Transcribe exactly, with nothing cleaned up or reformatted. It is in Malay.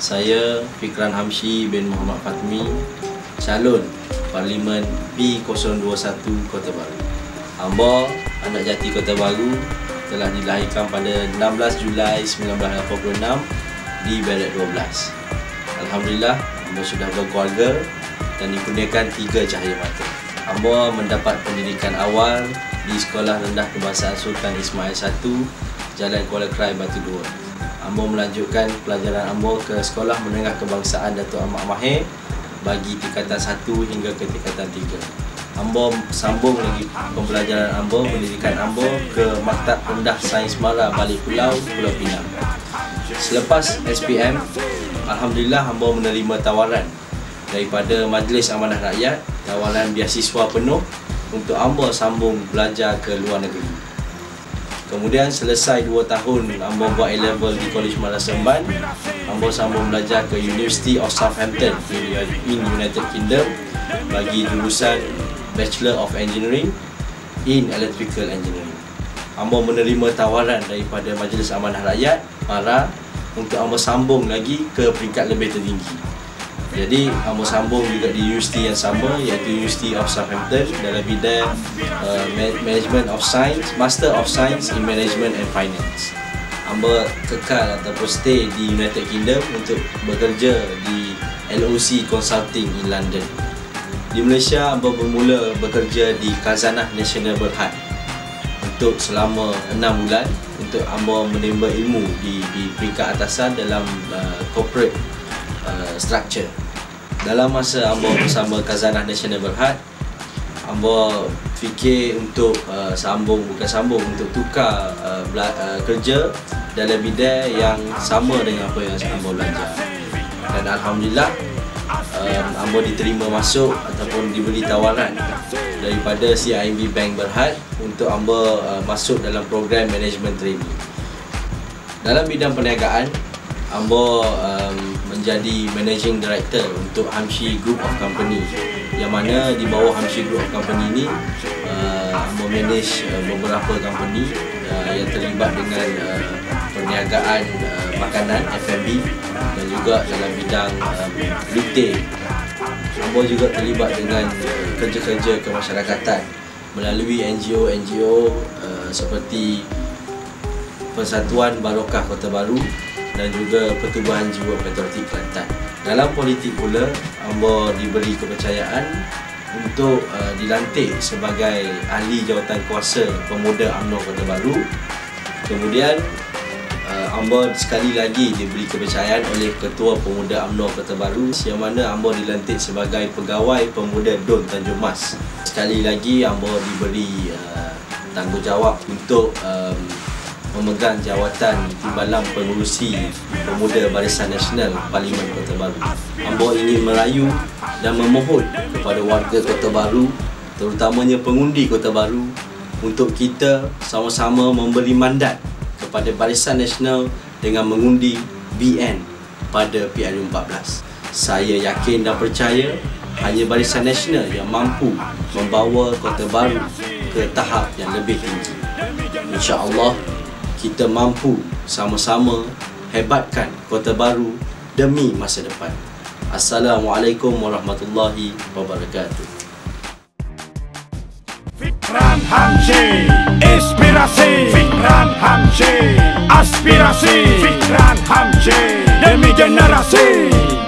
Saya Fikran Hamshi bin Muhammad Fatmi, calon Parlimen P kosong dua satu Kota Baru. Hamba anak jati Kota Baru, telah dilahirkan pada enam belas Julai seribu sembilan ratus lapan puluh enam di Barak dua belas. Alhamdulillah, hamba sudah berkeluarga dan dikurniakan tiga cahaya mata. Hamba mendapat pendidikan awal di Sekolah Rendah Kebangsaan Sultan Ismail satu, Jalan Kuala Krai, Batu Dua. Hamba melanjutkan pelajaran hamba ke Sekolah Menengah Kebangsaan Datuk Ahmad Mahir bagi tingkatan satu hingga ke tingkatan tiga. Hamba sambung lagi pembelajaran hamba, pendidikan hamba ke Maktab Rendah Sains Mara Balik Pulau, Pulau Pinang. Selepas S P M, alhamdulillah hamba menerima tawaran daripada Majlis Amanah Rakyat, tawaran beasiswa penuh untuk hamba sambung belajar ke luar negeri. Kemudian selesai dua tahun hamba buat A-level di College Madrasah Semban, hamba sambung belajar ke University of Southampton in United Kingdom bagi jurusan Bachelor of Engineering in Electrical Engineering. Hamba menerima tawaran daripada Majlis Amanah Rakyat MARA untuk hamba sambung lagi ke peringkat lebih tertinggi. Jadi hamba sambung juga di universiti yang sama, iaitu University of Southampton dalam bidang uh, Management of Science, Master of Science in Management and Finance. Hamba kekal ataupun stay di United Kingdom untuk bekerja di L O C Consulting in London. Di Malaysia, hamba bermula bekerja di Khazanah Nasional Berhad untuk selama enam bulan untuk hamba menimba ilmu di, di peringkat atasan dalam uh, corporate uh, structure. Dalam masa hamba bersama Khazanah Nasional Berhad, hamba fikir untuk uh, sambung, bukan sambung, untuk tukar uh, uh, kerja dalam bidang yang sama dengan apa yang hamba belajar. Dan alhamdulillah, um, hamba diterima masuk ataupun diberi tawaran daripada C I M B Bank Berhad untuk hamba uh, masuk dalam program management training. Dalam bidang perniagaan, hamba um, menjadi Managing Director untuk Hamshi Group of Company, yang mana di bawah Hamshi Group of Company ini uh, hamba manage uh, beberapa company uh, yang terlibat dengan uh, perniagaan uh, makanan F and B dan juga dalam bidang uh, retail. Hamba juga terlibat dengan uh, kerja-kerja kemasyarakatan melalui N G O N G O uh, seperti Persatuan Barokah Kota Baru dan juga Pertubuhan Jiwa Patriotik Kelantan. Dalam politik pula, hamba diberi kepercayaan untuk uh, dilantik sebagai ahli jawatan kuasa Pemuda U M N O Kota Baru. Kemudian uh, hamba sekali lagi diberi kepercayaan oleh Ketua Pemuda U M N O Kota Baru, yang mana hamba dilantik sebagai Pegawai Pemuda D U N Tanjung Mas. Sekali lagi hamba diberi uh, tanggungjawab untuk um, memegang jawatan Timbalan Pengurusi Pemuda Barisan Nasional Parlimen Kota Baru. Hamba ingin merayu dan memohon kepada warga Kota Baru, terutamanya pengundi Kota Baru, untuk kita sama-sama memberi mandat kepada Barisan Nasional dengan mengundi B N pada P R U empat belas. Saya yakin dan percaya hanya Barisan Nasional yang mampu membawa Kota Baru ke tahap yang lebih tinggi. InsyaAllah, kita mampu sama-sama hebatkan Kota Baru demi masa depan. Assalamualaikum warahmatullahi wabarakatuh. Fikran Hamshi, inspirasi. Fikran Hamshi, aspirasi. Fikran Hamshi, demi generasi.